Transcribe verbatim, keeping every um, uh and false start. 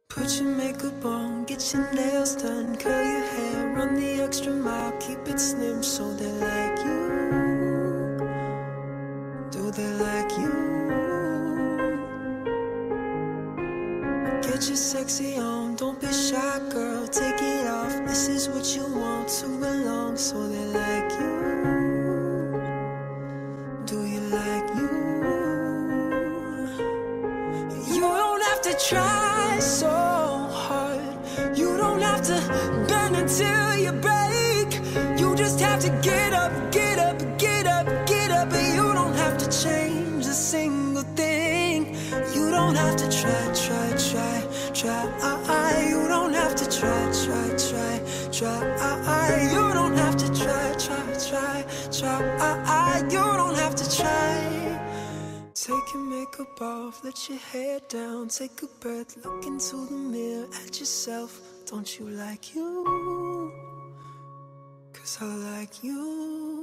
Put your makeup on, get your nails done, curl your hair, run the extra mile, keep it slim so they like you. Do they like you? Get your sexy on, don't be shy, girl, take it off. This is what you want to belong, so they like you. Do you like you? You don't have to try so hard. You don't have to bend until you break. You just have to get up, get up, get up, get up. And you don't have to change a single thing. You don't have to try, try, try, try. You don't have to try, try, try, try. You don't have to try, try, try, try. You don't have to try. Take your makeup off, let your hair down, take a breath, look into the mirror at yourself. Don't you like you? 'Cause I like you.